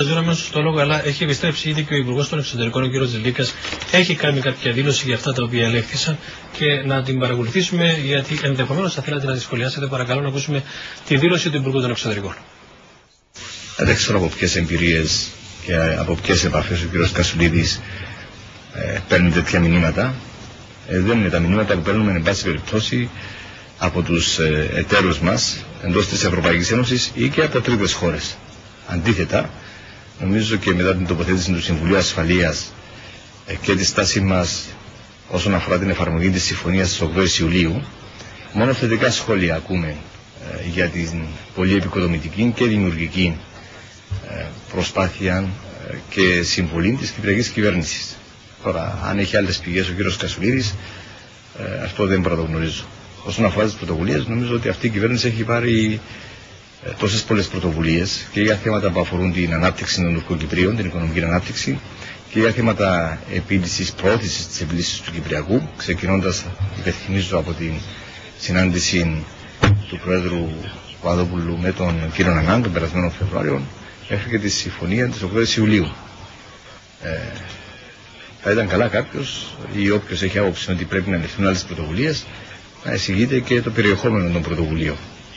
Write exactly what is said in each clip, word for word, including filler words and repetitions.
Δεν αμέσως στο λόγο, αλλά έχει επιστρέψει ήδη και ο Υπουργός των Εξωτερικών, ο κ. Τζιλίκας, έχει κάνει κάποια δήλωση για αυτά τα οποία ελέγχθησαν και να την παρακολουθήσουμε, γιατί ενδεχομένως θα θέλατε να τη σχολιάσετε. Παρακαλώ να ακούσουμε τη δήλωση του Υπουργού των Εξωτερικών. Δεν ξέρω από ποιες εμπειρίες και από ποιες επαφές ο κ. Κασουλίδης ε, παίρνει τέτοια μηνύματα. Ε, δεν είναι τα μηνύματα που παίρνουμε, εν πάση περιπτώσει, από τους ε, εταίρους μας εντός της Ευρωπαϊκής Ένωσης ή και από τρίτες χώρες. Αντίθετα, νομίζω και μετά την τοποθέτηση του Συμβουλίου Ασφαλείας ε, και τη στάση μας όσον αφορά την εφαρμογή της συμφωνίας της ογδόης Ιουλίου, μόνο θετικά σχόλια ακούμε ε, για την πολύ επικοδομητική και δημιουργική ε, προσπάθεια ε, και συμβολή της Κυπριακής Κυβέρνησης. Τώρα, αν έχει άλλες πηγές ο κ. Κασουλίδης, ε, αυτό δεν πρωτογνωρίζω. Όσον αφορά τις πρωτοβουλίες, νομίζω ότι αυτή η κυβέρνηση έχει πάρει ε, τόσες πολλές πρωτοβουλίες και για θέματα που αφορούν την ανάπτυξη των Τουρκοκυπρίων, την οικονομική ανάπτυξη, και για θέματα επίλυσης, προώθησης της επίλυσης του Κυπριακού, ξεκινώντας, υπενθυμίζω, από την συνάντηση του Πρόεδρου Παπαδόπουλου με τον κ. Ανάν τον περασμένο Φεβρουάριο, μέχρι και τη συμφωνία της ογδόης Ιουλίου. Ε, θα ήταν καλά κάποιος ή όποιος έχει άποψη ότι πρέπει να ληφθούν άλλες πρωτοβουλίες να εισηγείται και το περιεχόμενο των πρωτοβουλίων.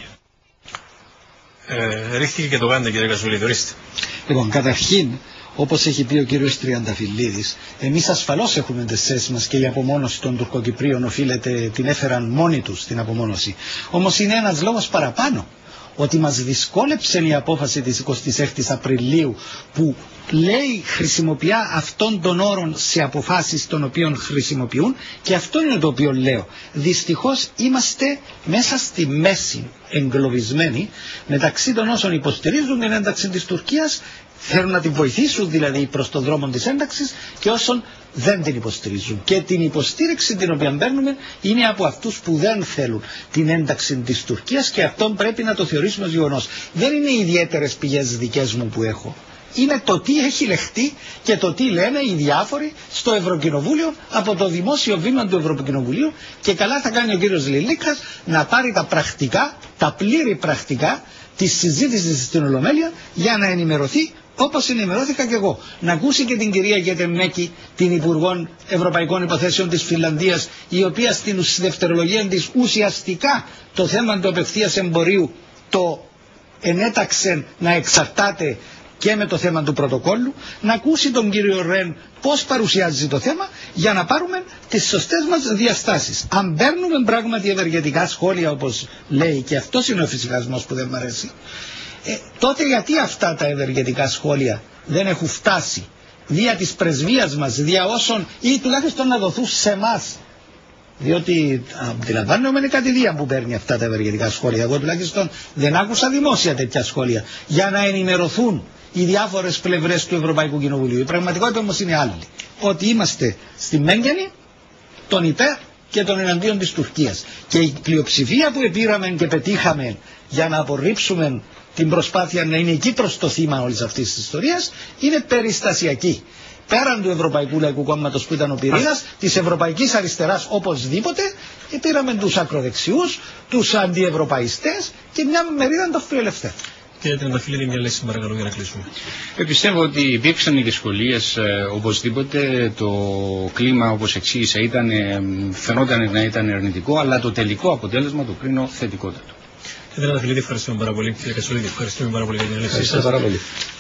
Ε, ρίχθηκε και το κάνετε, κύριε Κασουλίδη, ορίστε. Λοιπόν, καταρχήν, όπως έχει πει ο κύριος Τριανταφυλλίδης, εμείς ασφαλώς έχουμε τις θέσεις μας και η απομόνωση των Τουρκοκυπρίων οφείλεται, την έφεραν μόνοι τους την απομόνωση. Όμως είναι ένας λόγος παραπάνω, ότι μας δυσκόλεψε η απόφαση της εικοστής έκτης Απριλίου που λέει, χρησιμοποιεί αυτών των όρων σε αποφάσεις των οποίων χρησιμοποιούν, και αυτό είναι το οποίο λέω. Δυστυχώς είμαστε μέσα στη μέση εγκλωβισμένοι μεταξύ των όσων υποστηρίζουν την ένταξη της Τουρκίας, θέλουν να την βοηθήσουν δηλαδή προς τον δρόμο της ένταξης, και όσων δεν την υποστηρίζουν. Και την υποστήριξη την οποία παίρνουμε είναι από αυτούς που δεν θέλουν την ένταξη της Τουρκίας, και αυτόν πρέπει να το θεωρήσουμε ως γεγονός. Δεν είναι ιδιαίτερες πηγές δικές μου που έχω. Είναι το τι έχει λεχτεί και το τι λένε οι διάφοροι στο Ευρωκοινοβούλιο, από το δημόσιο βήμα του Ευρωκοινοβουλίου, και καλά θα κάνει ο κύριος Λιλίκας να πάρει τα πρακτικά, τα πλήρη πρακτικά της συζήτησης στην Ολομέλεια, για να ενημερωθεί όπως ενημερώθηκα και εγώ. Να ακούσει και την κυρία Γετεμέκη, την Υπουργό Ευρωπαϊκών Υποθέσεων της Φινλανδίας, η οποία στην δευτερολογία της ουσιαστικά το θέμα του απευθείας εμπορίου το ενέταξε να εξαρτάται και με το θέμα του πρωτοκόλλου, να ακούσει τον κύριο Ρεν πώς παρουσιάζει το θέμα, για να πάρουμε τις σωστές μας διαστάσεις. Αν παίρνουμε πράγματι ευεργετικά σχόλια, όπως λέει, και αυτός είναι ο φυσικασμός που δεν μου αρέσει, ε, τότε γιατί αυτά τα ευεργετικά σχόλια δεν έχουν φτάσει δια της πρεσβείας μας, δια όσων, ή τουλάχιστον να δοθούν σε εμάς? Διότι αντιλαμβάνομαι είναι κατηδία που παίρνει αυτά τα ευεργετικά σχόλια. Εγώ τουλάχιστον δεν άκουσα δημόσια τέτοια σχόλια, για να ενημερωθούν οι διάφορες πλευρές του Ευρωπαϊκού Κοινοβουλίου. Η πραγματικότητα όμως είναι άλλη. Ότι είμαστε στη μέγενη των υπέρ και των εναντίον της Τουρκίας. Και η πλειοψηφία που επήραμε και πετύχαμε για να απορρίψουμε την προσπάθεια να είναι η Κύπρος το θύμα όλης αυτής της ιστορίας είναι περιστασιακή. Πέραν του Ευρωπαϊκού Λαϊκού Κόμματος που ήταν ο πυρήνας, της Ευρωπαϊκής Αριστεράς οπωσδήποτε, πήραμε τους ακροδεξιούς, τους αντιευρωπαϊστές και μια μερίδα των φιλελευθέρων. Κύριε Τριανταφυλλίδη, μια λέξη παρακαλώ για να κλείσουμε. Ε, πιστεύω ότι υπήρξαν οι δυσκολίες, ε, οπωσδήποτε το κλίμα, όπως εξήγησα, ήταν, ε, φαινόταν να ήταν αρνητικό, αλλά το τελικό αποτέλεσμα το κρίνω θετικότατο. Κύριε Τριανταφυλλίδη, ευχαριστούμε πάρα πολύ. Κύριε Κασουλίδη, ευχαριστούμε πάρα πολύ για την έλευσή σας.